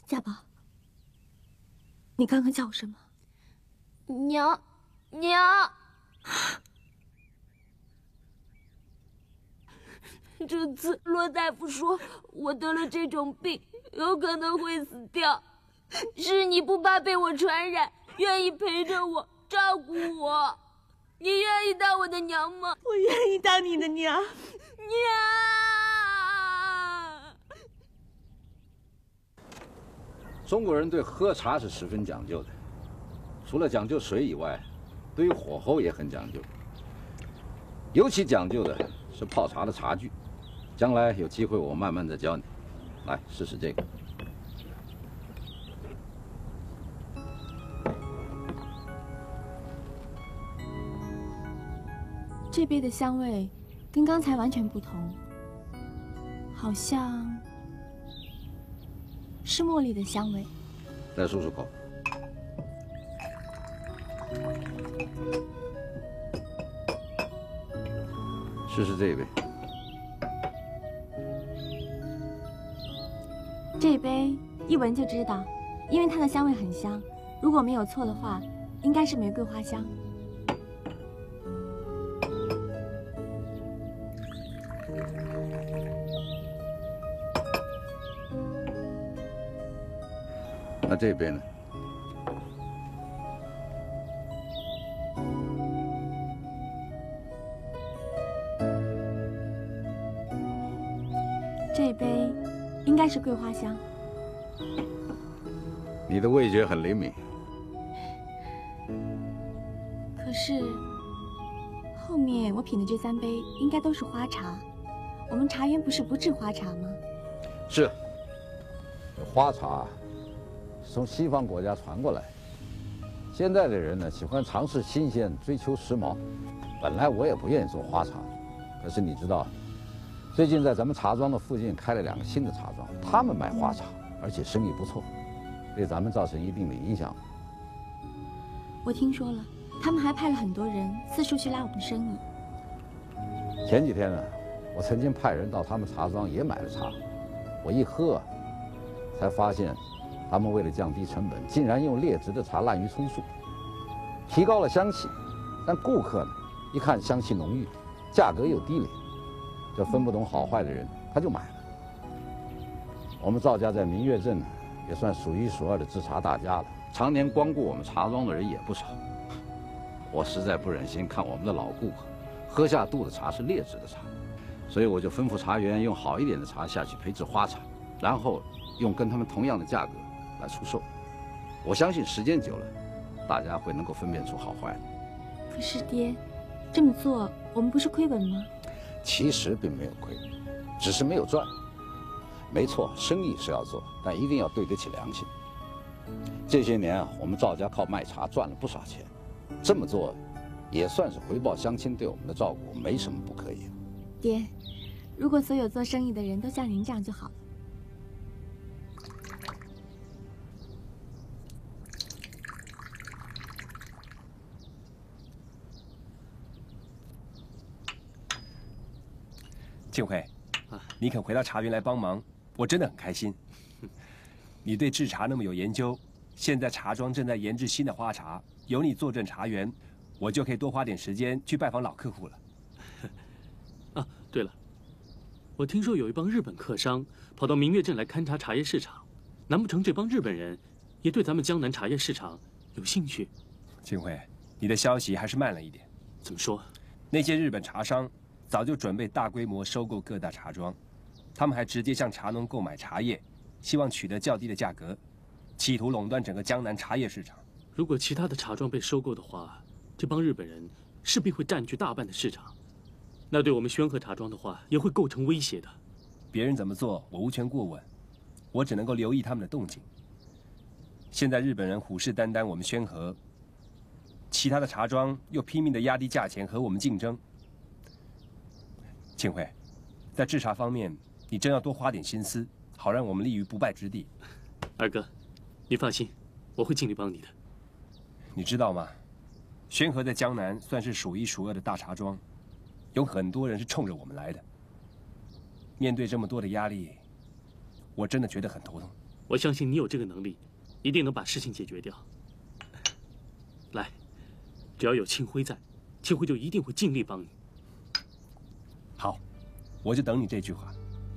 家宝，你刚刚叫我什么？ 娘，娘。这次罗大夫说我得了这种病，有可能会死掉。是你不怕被我传染，愿意陪着我，照顾我。你愿意当我的娘吗？ 我愿意当你的娘。 娘。 中国人对喝茶是十分讲究的，除了讲究水以外，对于火候也很讲究。尤其讲究的是泡茶的茶具。将来有机会我慢慢的教你。来，试试这个。 这杯的香味跟刚才完全不同，好像是茉莉的香味。 再漱漱口。试试这杯。 这杯一闻就知道，因为它的香味很香。如果没有错的话，应该是玫瑰花香。 那这杯呢？ 这杯应该是桂花香。 你的味觉很灵敏。 可是后面我品的这3杯应该都是花茶。我们茶园不是不制花茶吗？ 是。花茶是从西方国家传过来。现在的人呢，喜欢尝试新鲜，追求时髦。本来我也不愿意做花茶，可是你知道，最近在咱们茶庄的附近开了2个新的茶庄，他们卖花茶，而且生意不错，对咱们造成一定的影响。 我听说了，他们还派了很多人四处去拉我们生意。 前几天呢，我曾经派人到他们茶庄也买了茶，我一喝，才发现，他们为了降低成本，竟然用劣质的茶滥竽充数，提高了香气，但顾客呢，一看香气浓郁，价格又低廉，这分不懂好坏的人他就买了。我们赵家在明月镇呢，也算数1数2的制茶大家了，常年光顾我们茶庄的人也不少。我实在不忍心看我们的老顾客喝下肚的茶是劣质的茶，所以我就吩咐茶园用好一点的茶下去培制花茶，然后用跟他们同样的价格来出售。我相信时间久了，大家会能够分辨出好坏的。 可是爹，这么做我们不是亏本吗？ 其实并没有亏，只是没有赚。没错，生意是要做，但一定要对得起良心。这些年啊，我们赵家靠卖茶赚了不少钱，这么做也算是回报乡亲对我们的照顾，没什么不可以。 爹，如果所有做生意的人都像您这样就好了。 庆辉，你肯回到茶园来帮忙，我真的很开心。你对制茶那么有研究，现在茶庄正在研制新的花茶，有你坐镇茶园，我就可以多花点时间去拜访老客户了。 啊，对了，我听说有一帮日本客商跑到明月镇来勘察茶叶市场，难不成这帮日本人也对咱们江南茶叶市场有兴趣？ 庆辉，你的消息还是慢了一点。 怎么说？ 那些日本茶商早就准备大规模收购各大茶庄，他们还直接向茶农购买茶叶，希望取得较低的价格，企图垄断整个江南茶叶市场。 如果其他的茶庄被收购的话，这帮日本人势必会占据大半的市场，那对我们宣和茶庄的话也会构成威胁的。 别人怎么做，我无权过问，我只能够留意他们的动静。现在日本人虎视眈眈我们宣和，其他的茶庄又拼命的压低价钱和我们竞争。庆辉，在制茶方面，你真要多花点心思，好让我们立于不败之地。 二哥，你放心，我会尽力帮你的。 你知道吗？宣和在江南算是数1数2的大茶庄，有很多人是冲着我们来的。面对这么多的压力，我真的觉得很头疼。 我相信你有这个能力，一定能把事情解决掉。来，只要有庆辉在，庆辉就一定会尽力帮你。 好，我就等你这句话。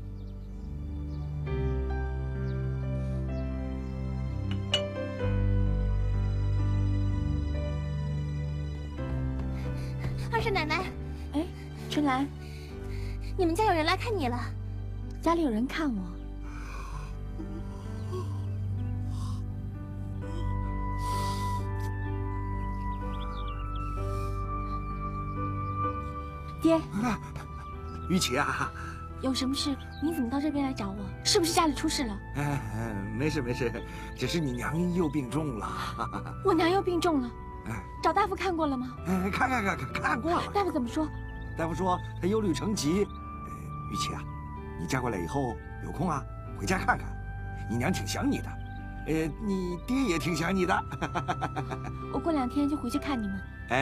二婶奶奶， 哎，春兰， 你们家有人来看你了。 家里有人看我。爹， 玉琪啊， 有什么事？你怎么到这边来找我？是不是家里出事了？ 没事没事，只是你娘又病重了。 我娘又病重了，找大夫看过了吗？ 看过了。 大夫怎么说？ 大夫说她忧虑成疾。玉琪啊，你嫁过来以后有空啊，回家看看，你娘挺想你的，你爹也挺想你的。 我过2天就回去看你们。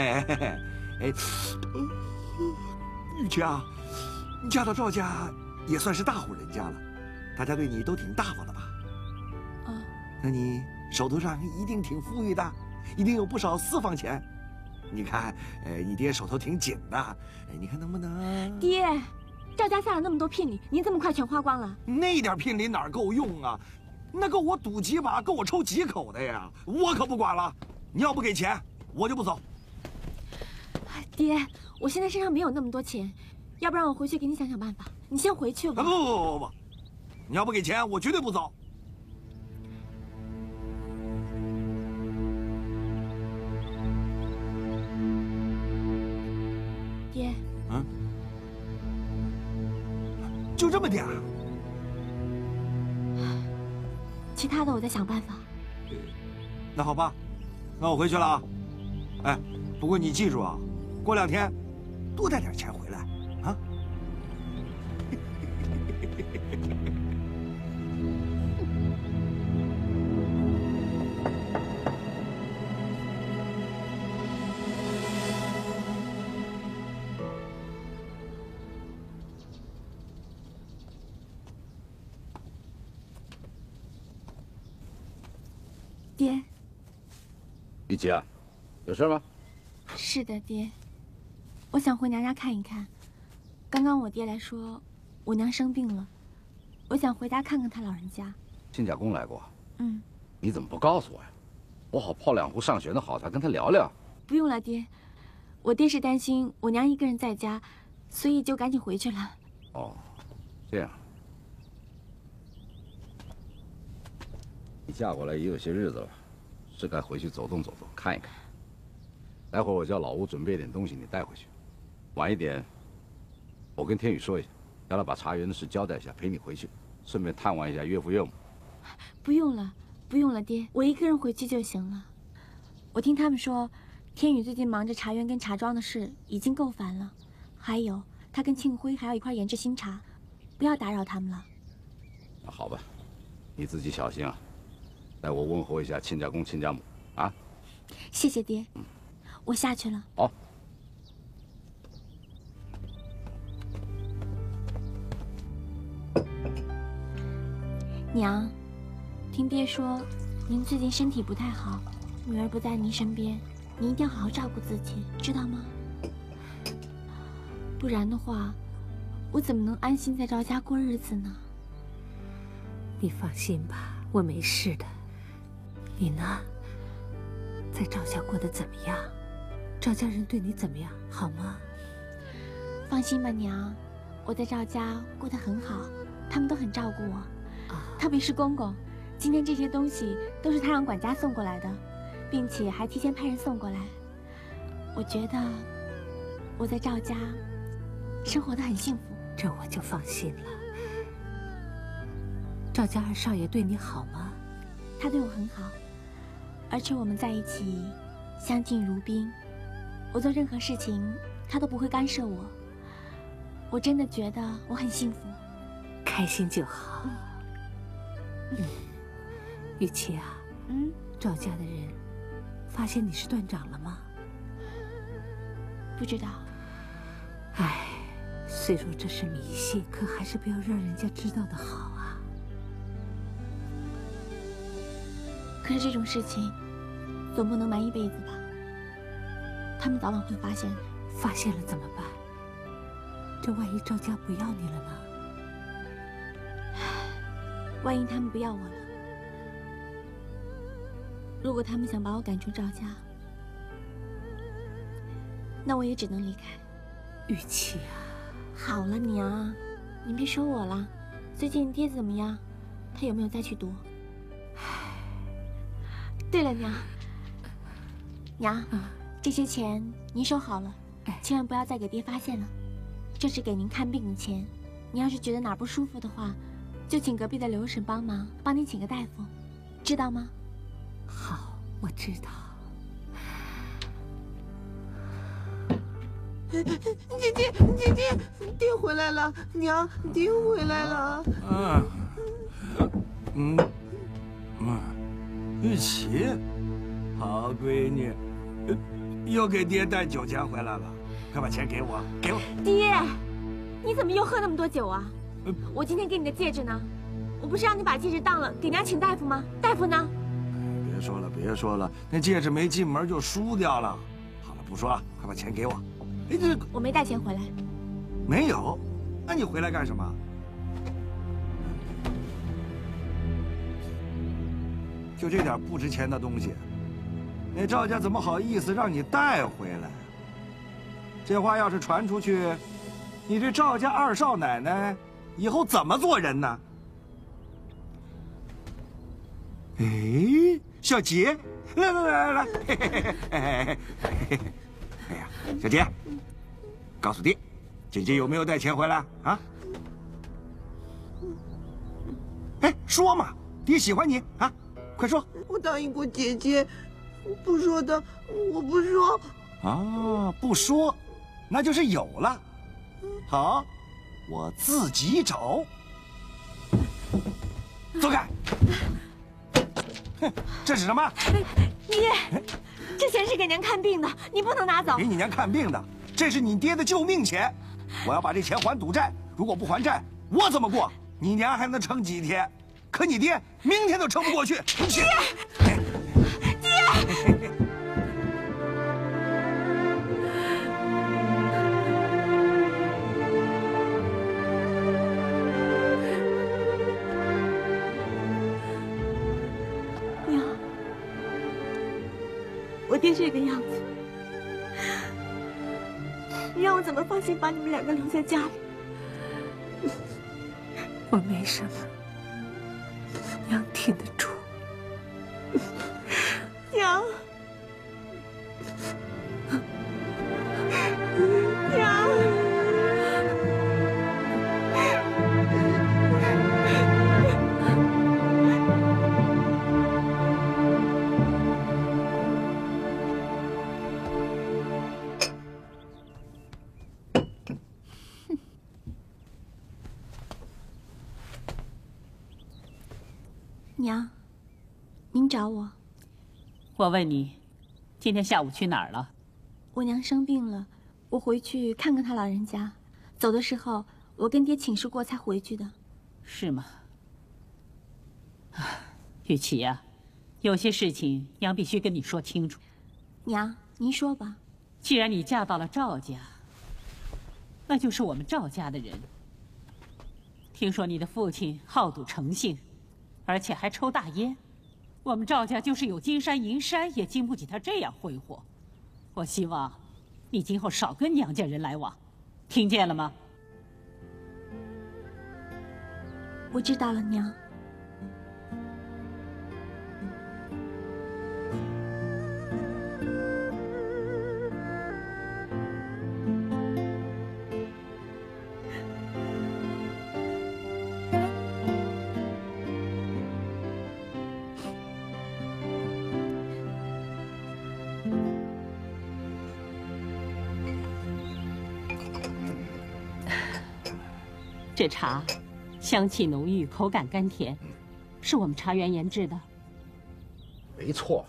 玉琪啊，你嫁到赵家也算是大户人家了，大家对你都挺大方的吧？那你手头上一定挺富裕的，一定有不少私房钱。你看，你爹手头挺紧的，你看能不能？ 爹，赵家撒了那么多聘礼，您这么快全花光了？ 那点聘礼哪够用啊？那够我赌几把，够我抽几口的呀！我可不管了，你要不给钱，我就不走。 爹，我现在身上没有那么多钱，要不然我回去给你想想办法。你先回去吧。 不，你要不给钱，我绝对不走。 爹， 就这么点儿？ 其他的我再想办法。 那好吧，那我回去了啊。不过你记住啊，过2天多带点钱回来啊。 爹， 玉琪啊，有事吗？ 是的，爹，我想回娘家看一看。刚刚我爹来说，我娘生病了，我想回家看看他老人家。 亲家公来过。你怎么不告诉我呀？我好泡2壶上旋的好茶跟他聊聊。 不用了，爹，我爹是担心我娘一个人在家，所以就赶紧回去了。 哦，这样。你嫁过来也有些日子了，是该回去走动走动，看一看。待会儿我叫老吴准备点东西，你带回去。晚一点，我跟天宇说一下，让他把茶园的事交代一下，陪你回去，顺便探望一下岳父岳母。 不用了，不用了，爹，我一个人回去就行了。我听他们说，天宇最近忙着茶园跟茶庄的事，已经够烦了。还有，他跟庆辉还要一块研制新茶，不要打扰他们了。 那好吧，你自己小心啊。代我问候一下亲家公、亲家母啊。 谢谢爹，我下去了。 好。 娘，听爹说，您最近身体不太好，女儿不在您身边，您一定要好好照顾自己，知道吗？不然的话，我怎么能安心在赵家过日子呢？ 你放心吧，我没事的。你呢？在赵家过得怎么样？赵家人对你怎么样？好吗？ 放心吧，娘，我在赵家过得很好，他们都很照顾我。特别是公公，今天这些东西都是他让管家送过来的，并且还提前派人送过来。我觉得我在赵家生活得很幸福， 这我就放心了。赵家二少爷对你好吗？ 他对我很好，而且我们在一起相敬如宾。我做任何事情，他都不会干涉我。我真的觉得我很幸福， 开心就好。玉琪啊，赵家的人发现你是断掌了吗？ 不知道。 唉，虽说这是迷信，可还是不要让人家知道的好啊。 可是这种事情总不能瞒一辈子吧？他们早晚会发现的。 发现了怎么办？这万一赵家不要你了呢？ 万一他们不要我了，如果他们想把我赶出赵家，那我也只能离开。 玉琪啊， 好了，娘，你别说我了。最近爹怎么样？他有没有再去读？对了，娘，这些钱您收好了，千万不要再给爹发现了。这是给您看病的钱，您要是觉得哪儿不舒服的话，就请隔壁的刘婶帮忙，帮您请个大夫，知道吗？ 好，我知道。 姐姐，爹回来了，娘，爹回来了。 玉琪，好闺女，又给爹带酒钱回来了，快把钱给我，给我。 爹，你怎么又喝那么多酒啊？我今天给你的戒指呢？我不是让你把戒指当了，给娘请大夫吗？大夫呢？ 别说了，那戒指没进门就输掉了。好了，不说了，快把钱给我。哎，这我没带钱回来。 没有？那你回来干什么？就这点不值钱的东西，那赵家怎么好意思让你带回来？这话要是传出去，你这赵家二少奶奶以后怎么做人呢？哎，小杰，来，哎呀，小杰，告诉爹，姐姐有没有带钱回来啊？哎，说嘛，爹喜欢你啊，快说！ 我答应过姐姐，不说的，我不说。 啊，不说，那就是有了。好，我自己找。走开！哼，这是什么？ 爹，这钱是给娘看病的，你不能拿走。 给你娘看病的，这是你爹的救命钱，我要把这钱还赌债。如果不还债，我怎么过？你娘还能撑几天？可你爹明天都撑不过去。 爹，娘，我爹这个样子，你让我怎么放心把你们两个留在家里？ 我没什么，娘挺得住。 娘，娘，娘，您找我。 我问你，今天下午去哪儿了？ 我娘生病了，我回去看看她老人家。走的时候，我跟爹请示过才回去的。 是吗？玉琪呀，有些事情娘必须跟你说清楚。 娘，您说吧。 既然你嫁到了赵家，那就是我们赵家的人。听说你的父亲好赌成性，而且还抽大烟。我们赵家就是有金山银山，也经不起他这样挥霍。我希望你今后少跟娘家人来往，听见了吗？ 我知道了，娘。 这茶香气浓郁，口感甘甜，是我们茶园研制的。 没错，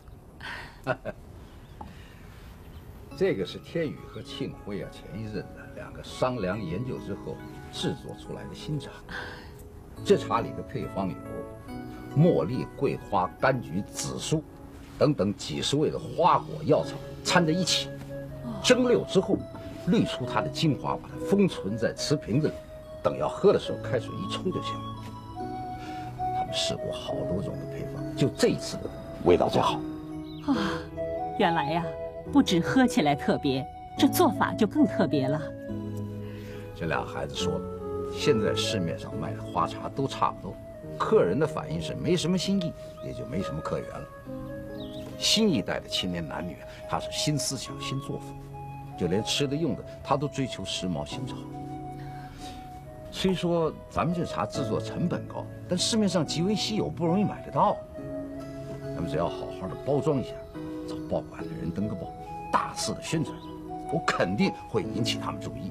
这个是天宇和庆辉前一阵的两个商量研究之后制作出来的新茶。这茶里的配方有茉莉、桂花、柑橘、紫苏等等几十味的花果药草掺在一起，蒸馏之后，滤出它的精华，把它封存在瓷瓶子里，等要喝的时候，开水一冲就行了。他们试过好多种的配方，就这一次的味道最好。 啊，原来呀，不止喝起来特别，这做法就更特别了。 这俩孩子说了，现在市面上卖的花茶都差不多，客人的反应是没什么新意，也就没什么客源了。新一代的青年男女，他是新思想、新作风，就连吃的用的，他都追求时髦新潮。虽说咱们这茶制作成本高，但市面上极为稀有，不容易买得到。咱们只要好好的包装一下，找报馆的人登个报，大肆的宣传，我肯定会引起他们注意。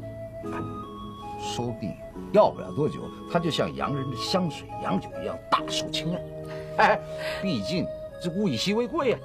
说不定要不了多久，他就像洋人的香水、洋酒一样大受青睐。哎，毕竟这物以稀为贵呀。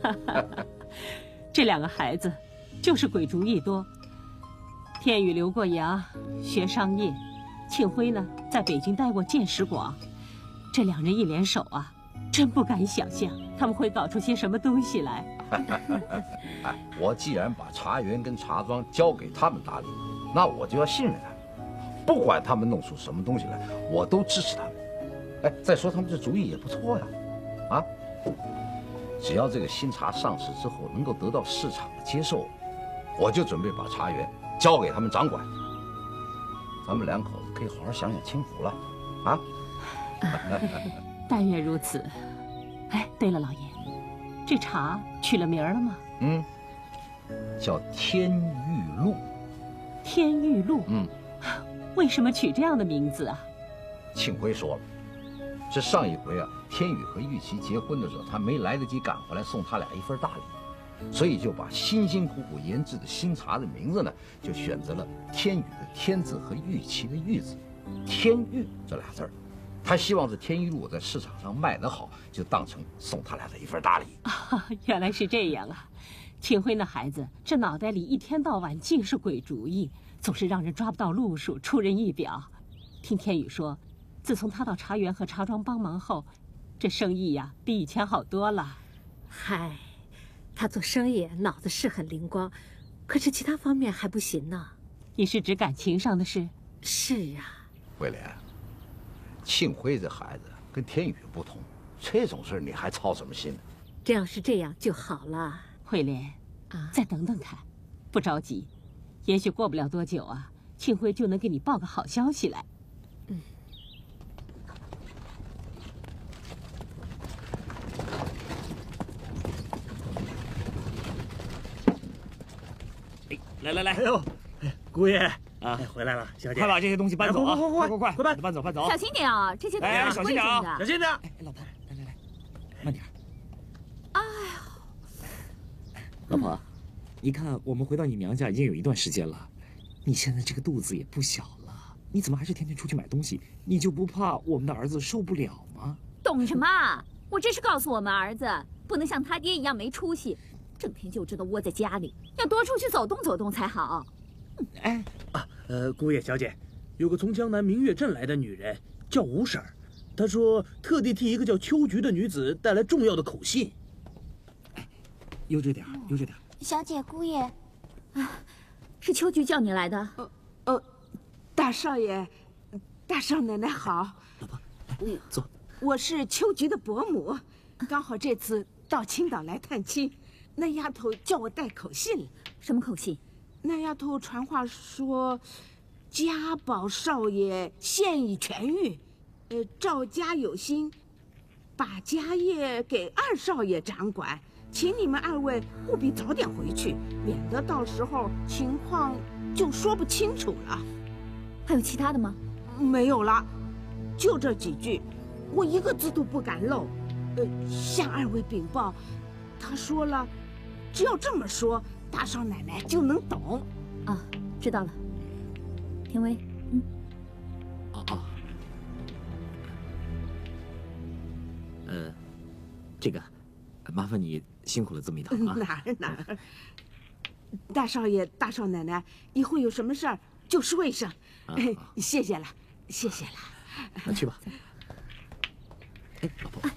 这两个孩子就是鬼主意多。天宇留过洋，学商业；庆辉呢，在北京待过见识广。这两人一联手啊，真不敢想象他们会搞出些什么东西来。 哎，我既然把茶园跟茶庄交给他们打理，那我就要信任他们。不管他们弄出什么东西来，我都支持他们。哎，再说他们这主意也不错呀，啊！只要这个新茶上市之后能够得到市场的接受，我就准备把茶园交给他们掌管。咱们两口子可以好好享享清福了，啊！ 但愿如此。哎，对了，老爷，这茶取了名了吗？ 嗯，叫天玉露。 天玉露。 嗯。 为什么取这样的名字啊？ 庆辉说了，这上一回啊，天宇和玉琪结婚的时候，他没来得及赶回来送他俩一份大礼，所以就把辛辛苦苦研制的新茶的名字呢，就选择了天宇的天字和玉琪的玉字，天玉这俩字儿。他希望这天玉露在市场上卖得好，就当成送他俩的一份大礼。 啊，原来是这样啊！庆辉那孩子，这脑袋里一天到晚尽是鬼主意。总是让人抓不到路数，出人意表。听天宇说，自从他到茶园和茶庄帮忙后，这生意呀比以前好多了。 嗨，他做生意脑子是很灵光，可是其他方面还不行呢。 你是指感情上的事？ 是啊。 慧莲，庆辉这孩子跟天宇不同，这种事你还操什么心呢？ 这要是这样就好了。 慧莲，再等等看，不着急。也许过不了多久啊，庆辉就能给你报个好消息来。 嗯。 来，哎呦，姑爷啊，回来了，小姐，快把这些东西搬走啊！快搬走！ 小心点啊，这些都是小心点啊，小心点！哎，老婆，来，慢点。 哎呦， 老婆。你看，我们回到你娘家已经有一段时间了，你现在这个肚子也不小了，你怎么还是天天出去买东西？你就不怕我们的儿子受不了吗？ 懂什么？我这是告诉我们儿子，不能像他爹一样没出息，整天就知道窝在家里，要多出去走动走动才好。 哎，姑爷小姐，有个从江南明月镇来的女人叫吴婶儿，她说特地替一个叫秋菊的女子带来重要的口信。哎，悠着点。 小姐姑爷， 啊，是秋菊叫你来的。 大少爷，大少奶奶好。 老婆，坐。 我是秋菊的伯母，刚好这次到青岛来探亲，那丫头叫我带口信。 什么口信？ 那丫头传话说，家宝少爷现已痊愈，赵家有心，把家业给二少爷掌管。请你们二位务必早点回去，免得到时候情况就说不清楚了。 还有其他的吗？ 没有了，就这几句，我一个字都不敢漏。向二位禀报，他说了，只要这么说，大少奶奶就能懂。 啊，知道了。天威， 这个，麻烦你辛苦了这么一趟啊。 哪儿？大少爷、大少奶奶，以后有什么事儿就说一声。谢谢了。 那去吧。 哎，老婆。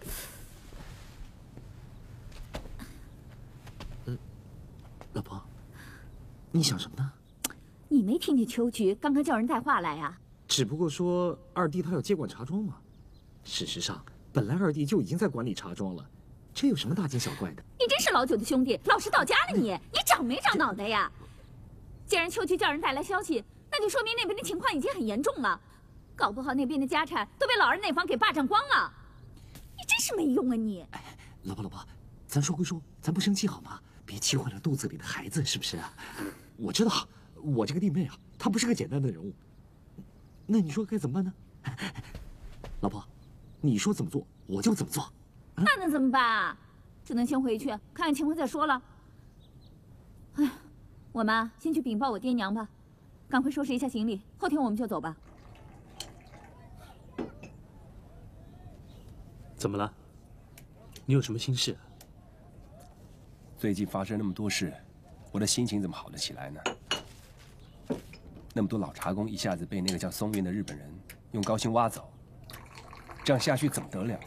老婆，你想什么呢？ 你没听见秋菊刚刚叫人带话来呀？ 只不过说二弟他要接管茶庄嘛。事实上，本来二弟就已经在管理茶庄了，这有什么大惊小怪的？ 你真是老九的兄弟，老实到家了你！你长没长脑袋呀？既然秋菊叫人带来消息，那就说明那边的情况已经很严重了，搞不好那边的家产都被老二那方给霸占光了。你真是没用啊你！ 哎，老婆，咱说归说，咱不生气好吗？别气坏了肚子里的孩子，是不是啊？我知道，我这个弟妹啊，她不是个简单的人物。那你说该怎么办呢？老婆，你说怎么做，我就怎么做。 那能怎么办啊？只能先回去看看情况再说了。哎，我们先去禀报我爹娘吧，赶快收拾一下行李，后天我们就走吧。 怎么了？你有什么心事？ 最近发生那么多事，我的心情怎么好得起来呢？那么多老茶工一下子被那个叫松原的日本人用高薪挖走，这样下去怎么得了？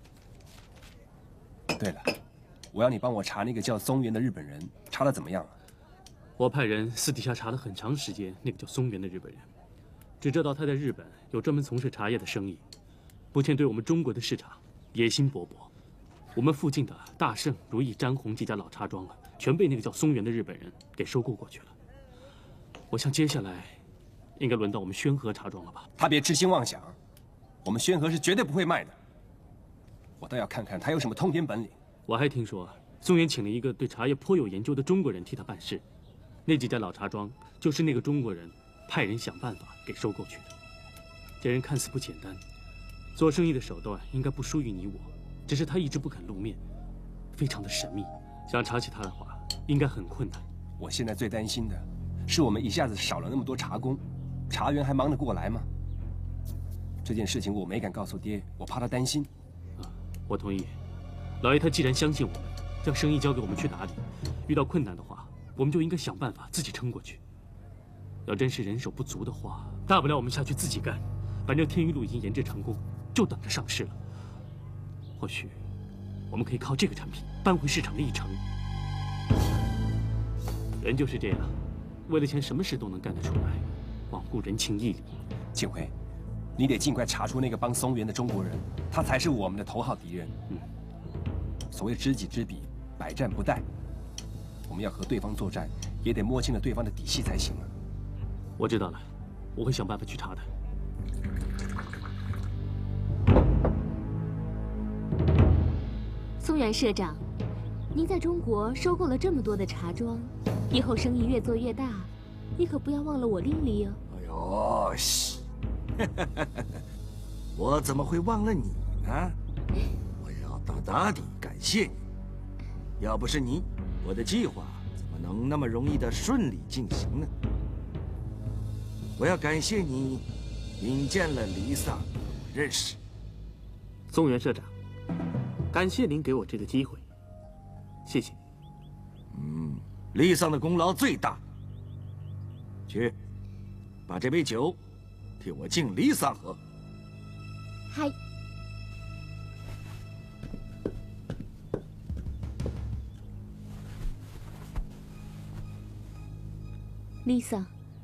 对了，我要你帮我查那个叫松原的日本人，查得怎么样啊？ 我派人私底下查了很长时间那个叫松原的日本人，只知道他在日本有专门从事茶叶的生意，目前对我们中国的市场野心勃勃。我们附近的大盛、如意、詹红几家老茶庄啊，全被那个叫松原的日本人给收购过去了。我想接下来应该轮到我们宣和茶庄了吧？ 他别痴心妄想，我们宣和是绝对不会卖的。我倒要看看他有什么通天本领。 我还听说松原请了一个对茶叶颇有研究的中国人替他办事，那几家老茶庄就是那个中国人派人想办法给收购去的。这人看似不简单，做生意的手段应该不输于你我。只是他一直不肯露面，非常的神秘。想查起他的话，应该很困难。 我现在最担心的是，我们一下子少了那么多茶工，茶园还忙得过来吗？这件事情我没敢告诉爹，我怕他担心。 我同意。老爷他既然相信我们，将生意交给我们去打理，遇到困难的话，我们就应该想办法自己撑过去。要真是人手不足的话，大不了我们下去自己干。反正天玉露已经研制成功，就等着上市了。或许我们可以靠这个产品扳回市场的一城。人就是这样，为了钱什么事都能干得出来，罔顾人情义理。 庆辉，你得尽快查出那个帮松原的中国人，他才是我们的头号敌人。所谓知己知彼，百战不殆。我们要和对方作战，也得摸清了对方的底细才行啊。 我知道了，我会想办法去查的。 松原社长，您在中国收购了这么多的茶庄，以后生意越做越大，你可不要忘了我丽丽哦。 哎呦，西，我怎么会忘了你呢？我要大大地感谢你，要不是你，我的计划怎么能那么容易的顺利进行呢？我要感谢你引荐了离丧与我认识。 松原社长，感谢您给我这个机会，谢谢。 离丧的功劳最大。去，把这杯酒替我敬离丧喝。 嗨。Lisa。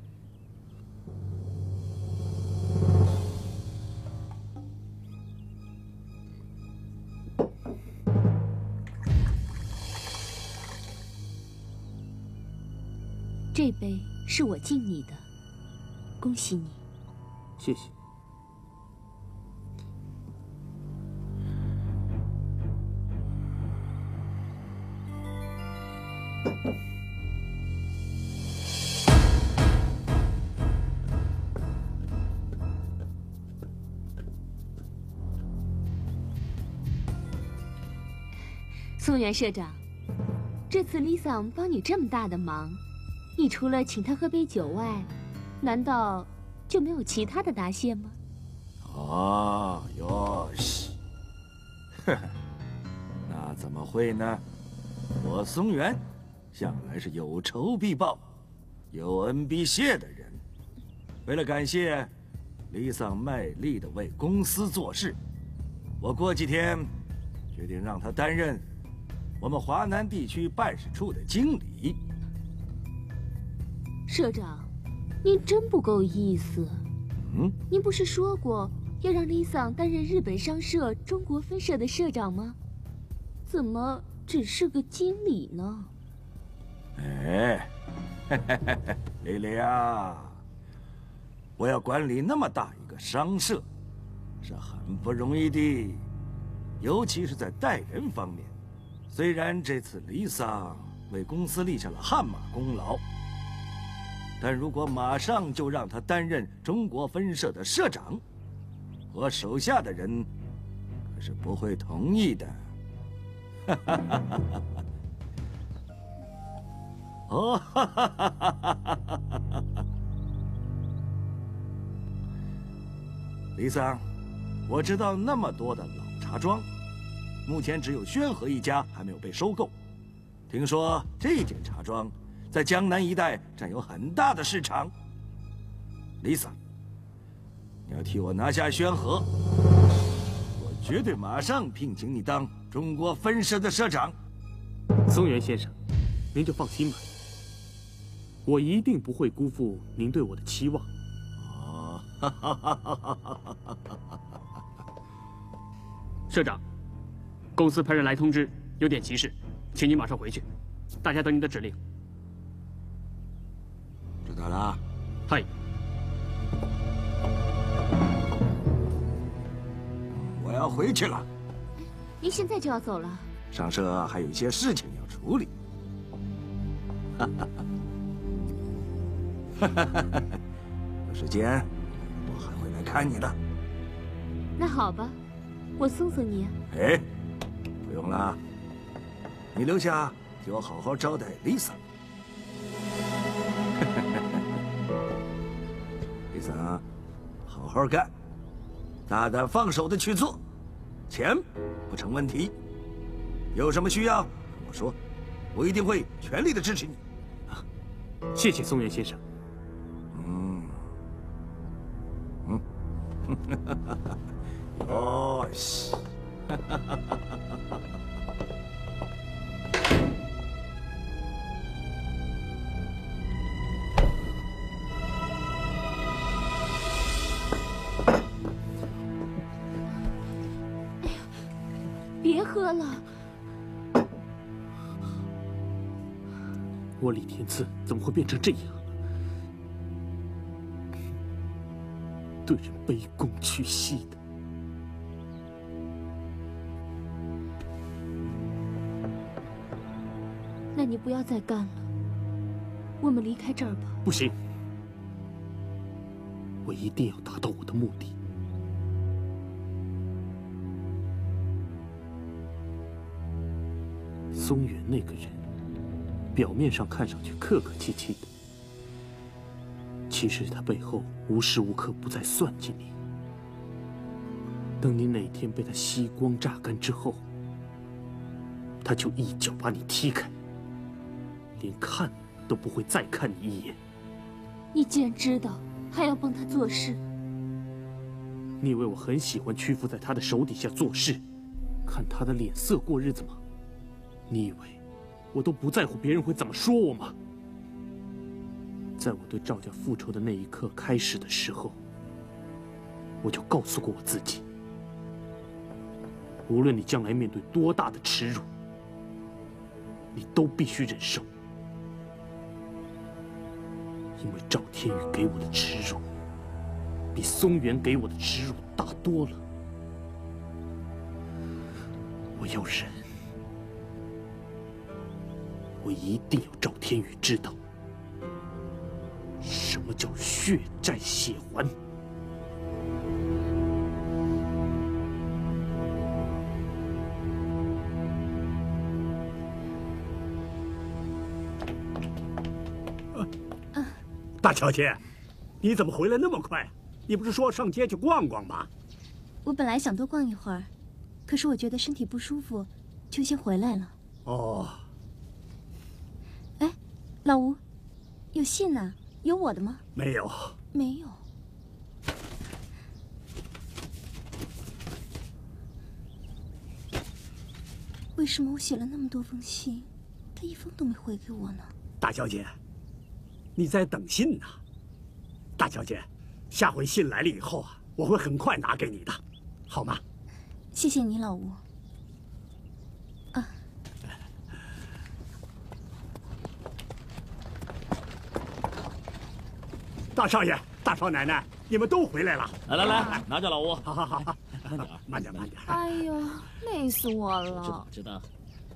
这杯是我敬你的，恭喜你。 谢谢。 松原社长，这次Lisa帮你这么大的忙，你除了请他喝杯酒外，难道就没有其他的答谢吗？ 啊，哟西，那怎么会呢？我松原向来是有仇必报、有恩必谢的人。为了感谢Lisa卖力的为公司做事， 我过几天决定让他担任我们华南地区办事处的经理。 社长，您真不够意思。您不是说过要让李桑担任日本商社中国分社的社长吗？怎么只是个经理呢？ 哎，蕾蕾啊，我要管理那么大一个商社，是很不容易的，尤其是在带人方面。虽然这次李桑为公司立下了汗马功劳，但如果马上就让他担任中国分社的社长，我手下的人可是不会同意的。哦，李桑，我知道那么多的老茶庄，目前只有宣和一家还没有被收购。听说这间茶庄在江南一带占有很大的市场。李桑，你要替我拿下宣和，我绝对马上聘请你当中国分社的社长。 松原先生，您就放心吧，我一定不会辜负您对我的期望。社长，公司派人来通知，有点急事，请你马上回去，大家等你的指令。 知道了。 嗨。 我要回去了。 您现在就要走了？ 上社还有一些事情要处理。有时间我还会来看你的。 那好吧，我送送你。 哎，不用了，你留下给我好好招待丽萨。丽萨，好好干，大胆放手的去做，钱不成问题。有什么需要跟我说，我一定会全力的支持你。 谢谢松原先生。 よし。 别喝了。 我李天赐怎么会变成这样？对人卑躬屈膝的。 那你不要再干了，我们离开这儿吧。 不行，我一定要达到我的目的。松原那个人，表面上看上去客客气气的，其实他背后无时无刻不在算计你。等你哪天被他吸光榨干之后，他就一脚把你踢开，连看都不会再看你一眼。 你既然知道，还要帮他做事， 你以为我很喜欢屈服在他的手底下做事，看他的脸色过日子吗？你以为我都不在乎别人会怎么说我吗？在我对赵家复仇的那一刻开始的时候，我就告诉过我自己，无论你将来面对多大的耻辱，你都必须忍受，因为赵天宇给我的耻辱，比松原给我的耻辱大多了。我要忍，我一定要赵天宇知道，什么叫血债血还。 大小姐，你怎么回来那么快？你不是说上街去逛逛吗？ 我本来想多逛一会儿，可是我觉得身体不舒服，就先回来了。 哦。 哎，老吴，有信呢？有我的吗？ 没有。 没有。 为什么我写了那么多封信，他一封都没回给我呢？ 大小姐，你在等信呢。大小姐，下回信来了以后啊，我会很快拿给你的，好吗？ 谢谢你，老吴。 大少爷、大少奶奶，你们都回来了。 来，拿着老吴。 好，慢点。 哎呦，累死我了。 知道。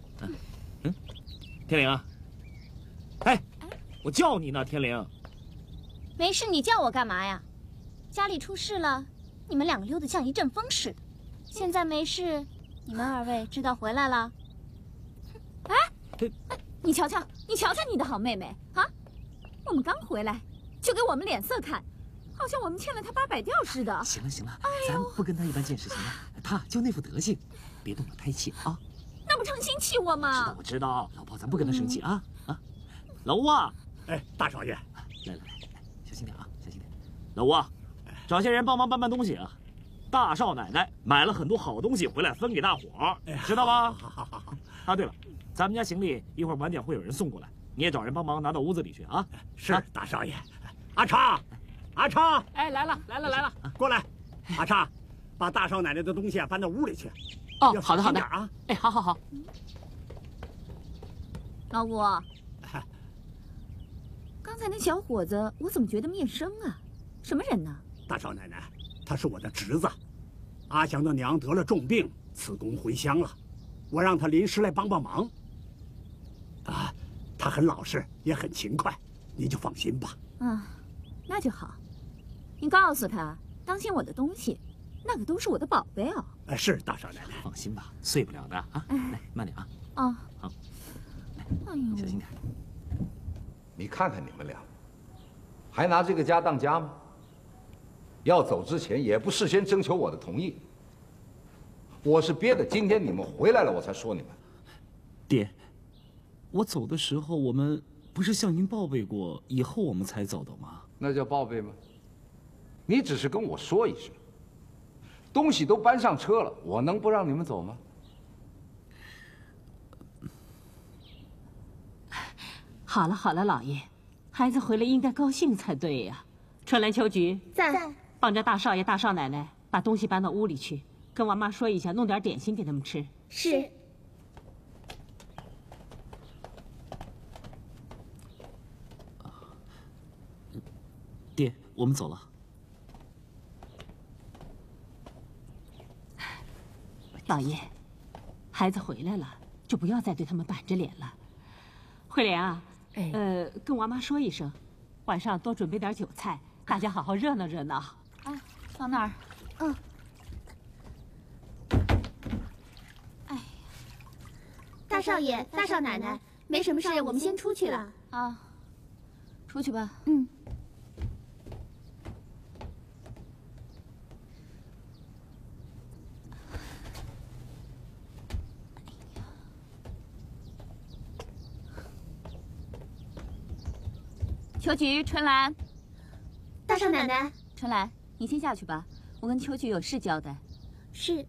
天灵啊，哎，我叫你呢，天灵。 没事，你叫我干嘛呀？家里出事了，你们两个溜得像一阵风似的。现在没事，你们二位知道回来了。 哎，你瞧瞧你的好妹妹啊！我们刚回来，就给我们脸色看，好像我们欠了她800吊似的。 行了，咱不跟她一般见识行吗？她就那副德行，别动了胎气啊。 那不成心气我吗？ 我知道，老婆，咱不跟她生气啊。老吴啊， 哎，大少爷， 来，小心点啊，小心点。老吴啊，找些人帮忙搬东西啊。大少奶奶买了很多好东西回来分给大伙儿，知道吧？ 好。 啊，对了，咱们家行李一会儿晚点会有人送过来，你也找人帮忙拿到屋子里去啊。 是，大少爷。阿昌， 哎，来了， 过来。阿昌，把大少奶奶的东西搬到屋里去。 哦，好的啊。 哎，好。 老吴，刚才那小伙子，我怎么觉得面生啊？什么人呢？ 大少奶奶，他是我的侄子。阿祥的娘得了重病，辞工回乡了，我让他临时来帮忙。啊，他很老实，也很勤快，你就放心吧。 那就好。你告诉他，当心我的东西，那可都是我的宝贝哦。 是大少奶奶， 放心吧，碎不了的啊。来，慢点啊。好。 哎呦， 小心点。 你看看你们俩，还拿这个家当家吗？要走之前也不事先征求我的同意。我是憋着今天你们回来了，我才说你们。 爹，我走的时候我们不是向您报备过，以后我们才走的吗？ 那叫报备吗？你只是跟我说一声，东西都搬上车了，我能不让你们走吗？ 好了，老爷，孩子回来应该高兴才对呀。春兰、秋菊在， 帮着大少爷、大少奶奶把东西搬到屋里去，跟王妈说一下，弄点点心给他们吃。 是。 爹，我们走了。 老爷，孩子回来了，就不要再对他们板着脸了。慧莲啊，跟王妈说一声，晚上多准备点酒菜，大家好好热闹热闹。 哎，放那儿。 哎呀，大少爷、大少奶奶，没什么事，我们先出去了啊。出去吧。秋菊、春兰， 大少奶奶， 春兰，你先下去吧，我跟秋菊有事交代。 是。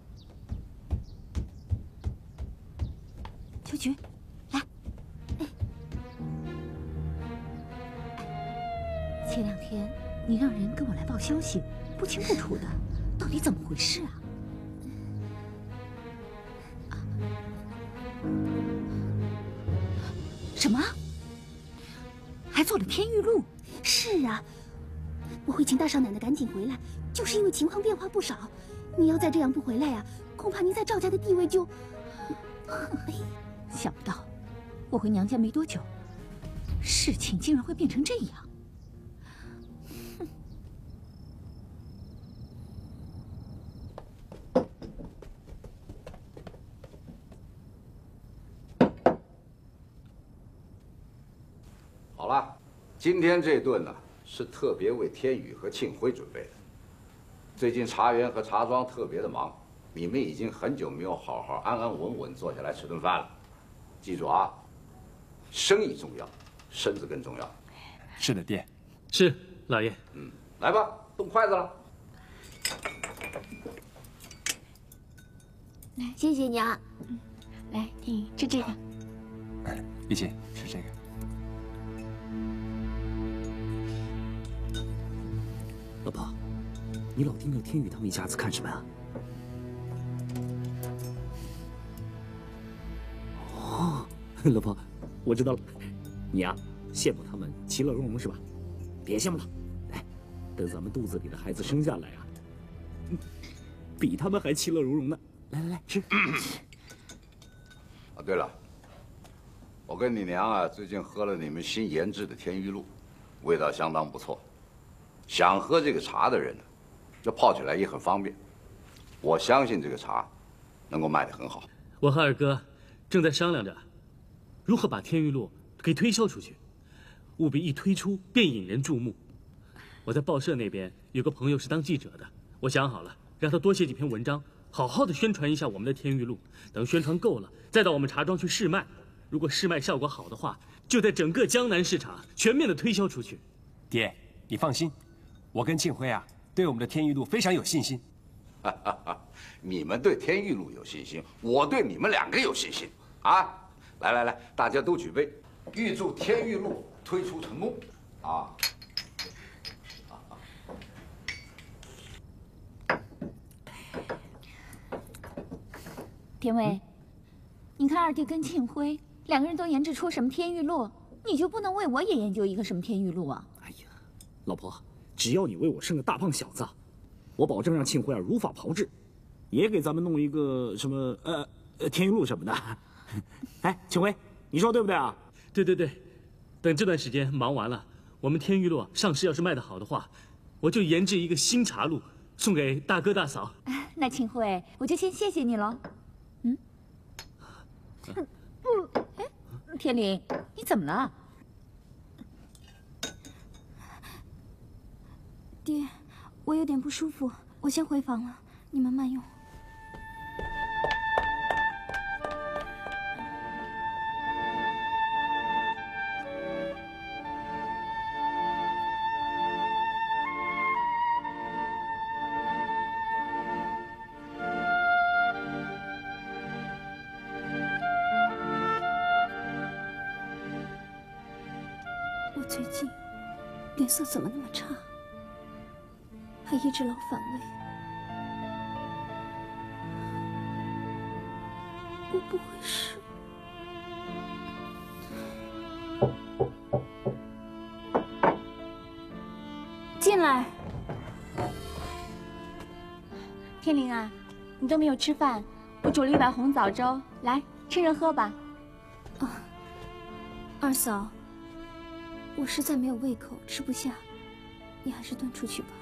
秋菊，来。前2天你让人跟我来报消息，不清不楚的，到底怎么回事啊？什么？还做了天玉露？ 是啊，我会请大少奶奶赶紧回来，就是因为情况变化不少。你要再这样不回来呀，恐怕您在赵家的地位就…… 想不到，我回娘家没多久，事情竟然会变成这样。 好了，今天这顿呢是特别为天宇和庆辉准备的。最近茶园和茶庄特别的忙，你们已经很久没有好好安安稳稳坐下来吃顿饭了。记住啊，生意重要，身子更重要。 是的，爹。 是，老爷。 来吧，动筷子了。 谢谢你啊。 来，天宇吃这个。 玉琴吃这个。 老婆，你老盯着天宇他们一家子看什么呀？哦，老婆，我知道了，你呀，羡慕他们其乐融融是吧？别羡慕了，哎，等咱们肚子里的孩子生下来啊，比他们还其乐融融呢。来来来，吃。 啊，对了，我跟你娘啊，最近喝了你们新研制的天玉露，味道相当不错。想喝这个茶的人呢，这泡起来也很方便。我相信这个茶能够卖得很好。 我和二哥正在商量着，如何把天玉露给推销出去，务必一推出便引人注目。我在报社那边有个朋友是当记者的，我想好了，让他多写几篇文章，好好的宣传一下我们的天玉露。等宣传够了，再到我们茶庄去试卖。如果试卖效果好的话，就在整个江南市场全面的推销出去。 爹，你放心，我跟庆辉啊，对我们的天玉露非常有信心。 你们对天玉露有信心，我对你们两个有信心啊！来来来，大家都举杯，预祝天玉露推出成功啊！ 田伟，你看二弟跟庆辉两个人都研制出什么天玉露，你就不能为我也研究一个什么天玉露啊？ 哎呀，老婆，只要你为我生个大胖小子，我保证让庆辉啊如法炮制，也给咱们弄一个什么天玉露什么的。哎，庆辉，你说对不对啊？ 对对对，等这段时间忙完了，我们天玉露上市要是卖得好的话，我就研制一个新茶露送给大哥大嫂。 那庆辉，我就先谢谢你喽。哎，天林，你怎么了？ 爹，我有点不舒服，我先回房了，你们慢用。我最近脸色怎么那么差？还一直老反胃。我不会是……进来。 天灵啊，你都没有吃饭，我煮了一碗红枣粥，来趁热喝吧。 啊，二嫂，我实在没有胃口，吃不下，你还是端出去吧。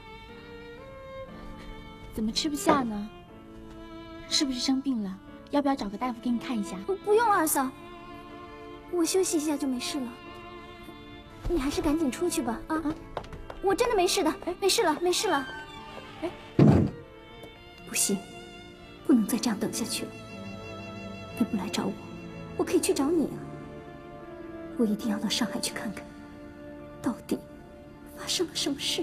怎么吃不下呢？是不是生病了？要不要找个大夫给你看一下？ 不用，二嫂，我休息一下就没事了。你还是赶紧出去吧。啊，我真的没事的，没事了，没事了。哎，不行，不能再这样等下去了。你不来找我，我可以去找你啊。我一定要到上海去看看，到底发生了什么事。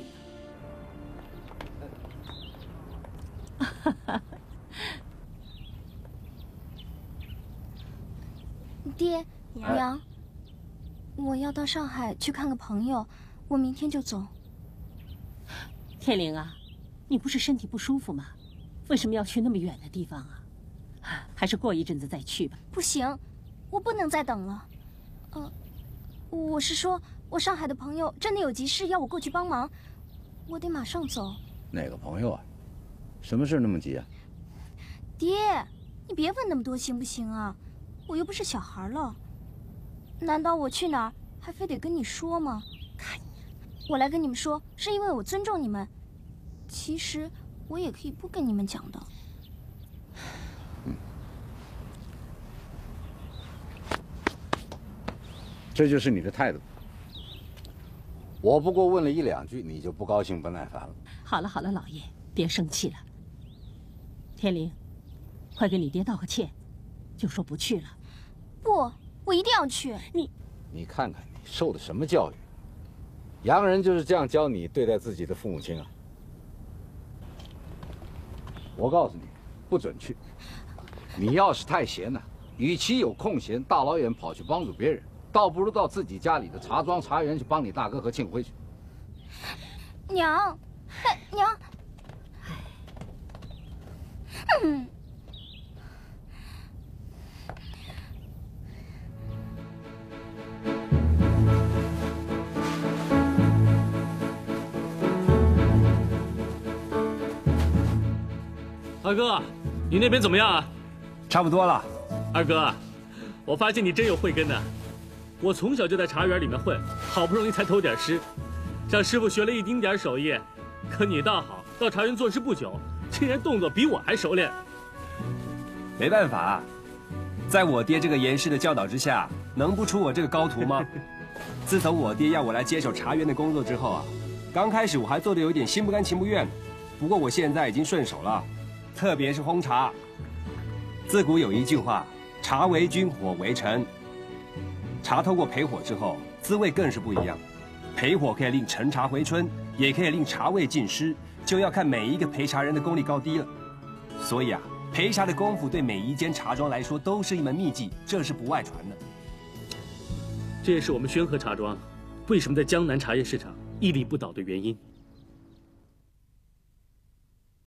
爹娘，我要到上海去看个朋友，我明天就走。 天灵啊，你不是身体不舒服吗？为什么要去那么远的地方啊？还是过一阵子再去吧。 不行，我不能再等了。我是说，我上海的朋友真的有急事要我过去帮忙，我得马上走。 哪个朋友啊？什么事那么急啊？ 爹，你别问那么多行不行啊？我又不是小孩了，难道我去哪儿还非得跟你说吗？看你，我来跟你们说，是因为我尊重你们。其实我也可以不跟你们讲的。 这就是你的态度。我不过问了一两句，你就不高兴不耐烦了。 好了好了，老爷别生气了。天灵，快给你爹道个歉，就说不去了。 不，我一定要去。 你看看你受的什么教育？洋人就是这样教你对待自己的父母亲啊！我告诉你，不准去。你要是太闲呢， 与其有空闲大老远跑去帮助别人，倒不如到自己家里的茶庄茶园去帮你大哥和庆辉去。 娘，娘， 二哥，你那边怎么样啊？ 差不多了。 二哥，我发现你真有慧根呢。我从小就在茶园里面混，好不容易才偷点师，向师傅学了一丁点手艺。可你倒好，到茶园做事不久，竟然动作比我还熟练。 没办法，在我爹这个严师的教导之下，能不出我这个高徒吗？自从我爹要我来接手茶园的工作之后啊，刚开始我还做得有点心不甘情不愿，不过我现在已经顺手了。特别是烘茶，自古有一句话：“茶为君，火为臣。”茶透过焙火之后，滋味更是不一样。焙火可以令陈茶回春，也可以令茶味尽失，就要看每一个焙茶人的功力高低了。所以啊，焙茶的功夫对每一间茶庄来说都是一门秘技，这是不外传的。 这也是我们宣和茶庄为什么在江南茶叶市场屹立不倒的原因。